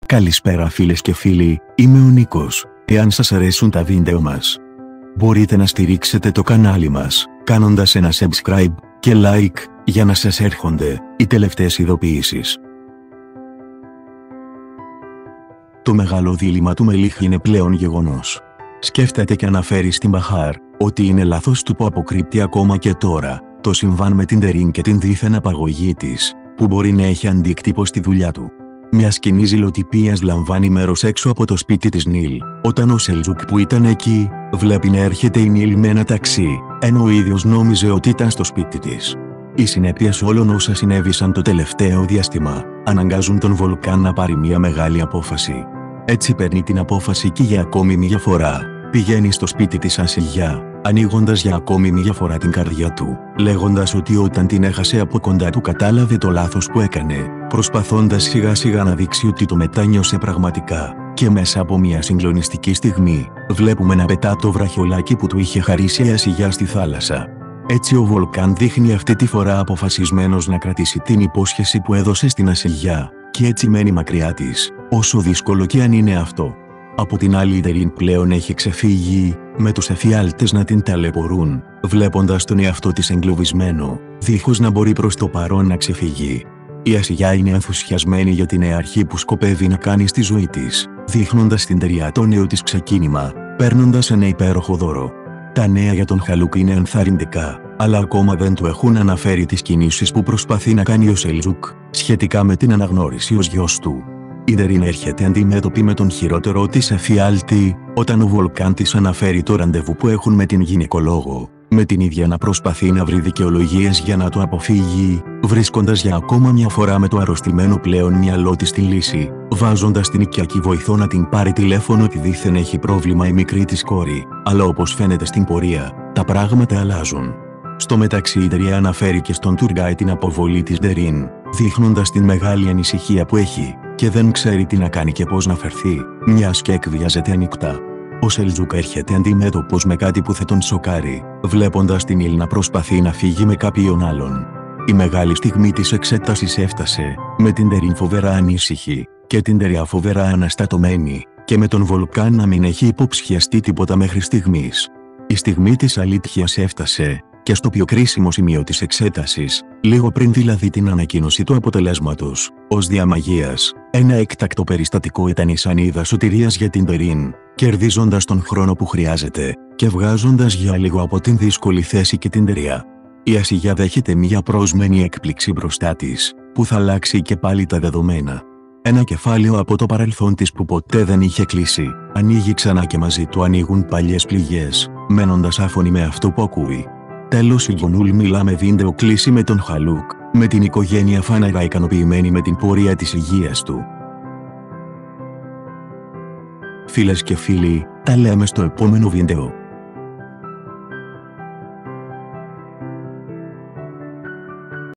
Καλησπέρα φίλες και φίλοι, είμαι ο Νίκος. Εάν σας αρέσουν τα βίντεο μας, μπορείτε να στηρίξετε το κανάλι μας, κάνοντας ένα subscribe και like, για να σας έρχονται οι τελευταίες ειδοποιήσεις. Το μεγάλο δίλημμα του Μελίχ είναι πλέον γεγονός. Σκέφτεται και αναφέρει στην Μπαχάρ ότι είναι λάθος του που αποκρύπτει ακόμα και τώρα το συμβάν με την Τερίν και την δίθεν απαγωγή της, που μπορεί να έχει αντίκτυπο στη δουλειά του. Μια σκηνή ζηλοτυπίας λαμβάνει μέρος έξω από το σπίτι της Νίλ, όταν ο Σελτζούκ που ήταν εκεί, βλέπει να έρχεται η Νίλ με ένα ταξί, ενώ ο ίδιος νόμιζε ότι ήταν στο σπίτι της. Οι συνέπειες όλων όσα συνέβησαν το τελευταίο διάστημα, αναγκάζουν τον Βολκάν να πάρει μια μεγάλη απόφαση. Έτσι παίρνει την απόφαση και για ακόμη μια φορά, πηγαίνει στο σπίτι της Ασιγιά, ανοίγοντας για ακόμη μια φορά την καρδιά του, λέγοντας ότι όταν την έχασε από κοντά του κατάλαβε το λάθος που έκανε, προσπαθώντας σιγά σιγά να δείξει ότι το μετάνιωσε πραγματικά, και μέσα από μια συγκλονιστική στιγμή, βλέπουμε να πετά το βραχιολάκι που του είχε χαρίσει η Ασιγιά στη θάλασσα. Έτσι ο Βολκάν δείχνει αυτή τη φορά αποφασισμένος να κρατήσει την υπόσχεση που έδωσε στην Ασιγιά, και έτσι μένει μακριά της, όσο δύσκολο και αν είναι αυτό. Από την άλλη η Τερίν πλέον έχει ξεφύγει, με τους εφιάλτες να την ταλαιπωρούν, βλέποντας τον εαυτό της εγκλωβισμένο, δίχως να μπορεί προς το παρόν να ξεφύγει. Η Ασιγιά είναι ενθουσιασμένη για την νέα αρχή που σκοπεύει να κάνει στη ζωή της, δείχνοντας στην Τεριά το νέο της ξεκίνημα, παίρνοντας ένα υπέροχο δώρο. Τα νέα για τον Χαλούκ είναι ενθαρρυντικά, αλλά ακόμα δεν του έχουν αναφέρει τις κινήσεις που προσπαθεί να κάνει ο Σελτζούκ, σχετικά με την αναγνώριση ως γιος του. Η Τερίν έρχεται αντιμέτωπη με τον χειρότερο της εφιάλτη, όταν ο Βολκάν της αναφέρει το ραντεβού που έχουν με την γυναικολόγο, με την ίδια να προσπαθεί να βρει δικαιολογίες για να το αποφύγει, βρίσκοντας για ακόμα μια φορά με το αρρωστημένο πλέον μυαλό της τη λύση, βάζοντας την οικιακή βοηθό να την πάρει τηλέφωνο ότι δήθεν έχει πρόβλημα η μικρή της κόρη, αλλά όπως φαίνεται στην πορεία, τα πράγματα αλλάζουν. Στο μεταξύ η Τεριά αναφέρει και στον Τουργκάι την αποβολή της Τερίν, δείχνοντας την μεγάλη ανησυχία που έχει, και δεν ξέρει τι να κάνει και πώς να φερθεί, μιας και εκβιάζεται ανοιχτά. Ο Σελτζούκ έρχεται αντιμέτωπος με κάτι που θα τον σοκάρει, βλέποντας την Νίλ να προσπαθεί να φύγει με κάποιον άλλον. Η μεγάλη στιγμή της εξέτασης έφτασε, με την Τερίν φοβερά ανήσυχη, και την Τεριά φοβερά αναστατωμένη, και με τον Βολκάν να μην έχει υποψιαστεί τίποτα μέχρι στιγμής. Η στιγμή της αλήθειας έφτασε, και στο πιο κρίσιμο σημείο της εξέτασης, λίγο πριν δηλαδή την ανακοίνωση του αποτελέσματος, ως διαμαγείας, ένα έκτακτο περιστατικό ήταν η σανίδα σωτηρίας για την Τερίν, κερδίζοντας τον χρόνο που χρειάζεται, και βγάζοντας για λίγο από την δύσκολη θέση και την Τεριά. Η Ασιγιά δέχεται μια πρόσμενη έκπληξη μπροστά της, που θα αλλάξει και πάλι τα δεδομένα. Ένα κεφάλαιο από το παρελθόν της που ποτέ δεν είχε κλείσει, ανοίγει ξανά και μαζί του ανοίγουν παλιές πληγές, μένοντας άφωνη με αυτό που ακούει. Τέλος η Γιονούλ μιλά με βίντεο κλίση με τον Χαλούκ, με την οικογένεια φανερά ικανοποιημένη με την πορεία της υγείας του. Φίλες και φίλοι, τα λέμε στο επόμενο βίντεο.